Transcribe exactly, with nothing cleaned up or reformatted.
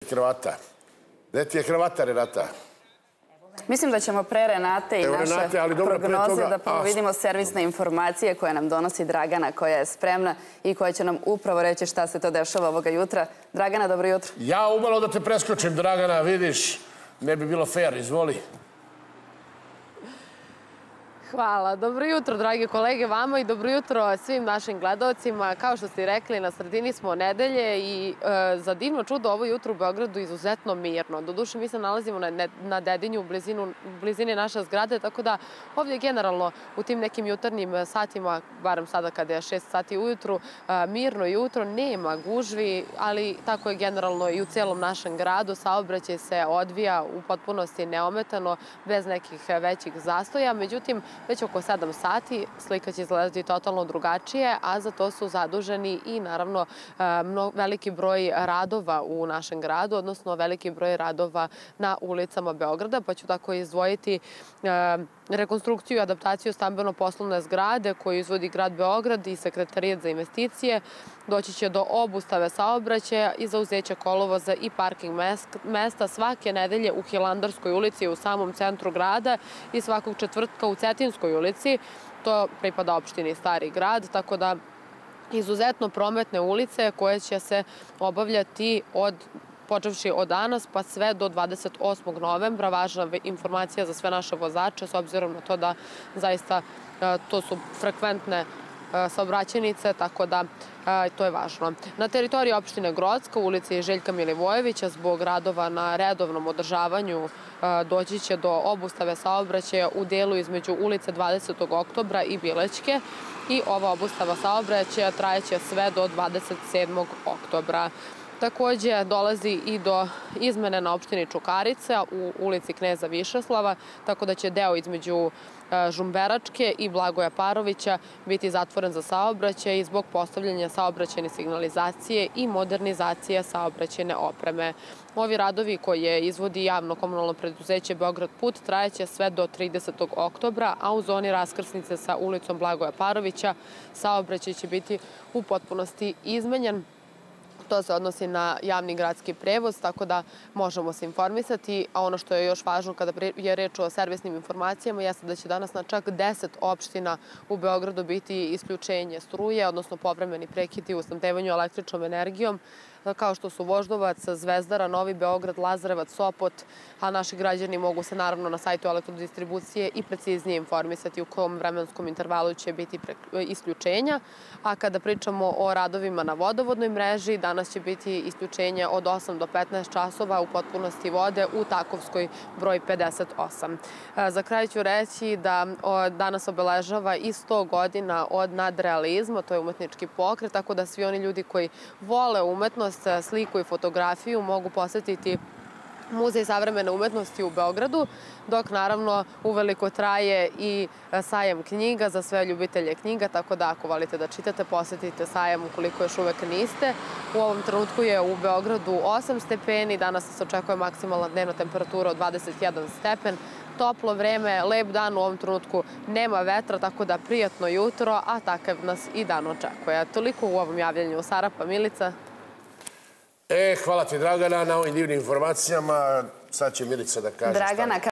kravata. Gde ti je kravata, Renata? Mislim da ćemo pre Renate i naše prognoze da prvo vidimo servisne informacije koje nam donosi Dragana, koja je spremna i koja će nam upravo reći šta se to dešava ovoga jutra. Dragana, dobro jutro. Ja umalo da te preskočim, Dragana, vidiš, ne bi bilo fair, izvoli. Hvala. Dobro jutro, dragi kolege, vama i dobro jutro svim našim gledalcima. Kao što ste rekli, na sredini smo nedelje i za divno čudo ovo jutro u Beogradu izuzetno mirno. Doduše, mi se nalazimo na Dedinju, u blizini naše zgrade, tako da ovdje generalno u tim nekim jutarnjim satima, barem sada kada je šest sati ujutru, mirno jutro, nema gužvi, ali tako je generalno i u celom našem gradu. Saobraćaj se odvija u potpunosti neometano, bez nekih većih zastoja. Međutim, već oko sedam sati slika će izgledati totalno drugačije, a za to su zaduženi i naravno veliki broj radova u našem gradu, odnosno veliki broj radova na ulicama Beograda, pa ću tako izdvojiti rekonstrukciju i adaptaciju stambeno-poslovne zgrade koju izvodi grad Beograd i Sekretarijat za investicije. Doći će do obustave saobraćaja i zauzeća kolovoza i parking mesta svake nedelje u Hilandarskoj ulici u samom centru grada i svakog četvrtka u Cetinskoj ulici. To pripada opštini Stari grad, tako da izuzetno prometne ulice koje će se obavljati od počevši od danas pa sve do dvadeset osmog novembra. Važna informacija za sve naše vozače, s obzirom na to da zaista to su frekventne saobraćajnice, tako da to je važno. Na teritoriji opštine Grocka, u ulici Željka Milivojevića, zbog radova na redovnom održavanju doći će do obustave saobraćaja u delu između ulice dvadesetog oktobra i Bilećke i ova obustava saobraćaja trajeće sve do dvadeset sedmog oktobra. Također dolazi i do izmene na opštini Čukarica u ulici Kneza Višeslava, tako da će deo između Žumberačke i Blagoja Parovića biti zatvoren za saobraćaj zbog postavljanja saobraćajne signalizacije i modernizacije saobraćajne opreme. Ovi radovi koje izvodi javno komunalno preduzeće Beograd put trajeće sve do tridesetog oktobra, a u zoni raskrsnice sa ulicom Blagoja Parovića saobraćaj će biti u potpunosti izmenjen. To se odnosi na javni gradski prevoz, tako da možemo se informisati. A ono što je još važno kada je reč o servisnim informacijama jeste da će danas na čak deset opština u Beogradu biti isključenje struje, odnosno povremeni prekidi u snabdevanju električnom energijom, kao što su Voždovac, Zvezdara, Novi Beograd, Lazarevac, Sopot, a naši građani mogu se naravno na sajtu elektrodistribucije i preciznije informisati u kom vremenskom intervalu će biti isključenja. A kada pričamo o radovima na vodovodnoj mreži, danas će biti isključenje od osam do petnaest časova u potpunosti vode u Takovskoj broj pedeset osam. Za kraj ću reći da danas obeležava i sto godina od nadrealizma, to je umetnički pokret, tako da svi oni ljudi koji vole umetnost, sliku i fotografiju mogu posetiti Muzej savremene umetnosti u Beogradu, dok naravno uveliko traje i sajam knjiga za sve ljubitelje knjiga, tako da ako volite da čitate, posetite sajam ukoliko još uvek niste. U ovom trenutku je u Beogradu osam stepeni, danas se očekuje maksimalna dnevna temperatura od dvadeset jedan stepen, toplo vreme, lep dan, u ovom trenutku nema vetra, tako da prijatno jutro, a takav nas i dan očekuje. Toliko u ovom javljanju. Sara, pa Milica. E, hvala ti, Dragana, na ovim divnim informacijama. Sad će Milica da kaže šta.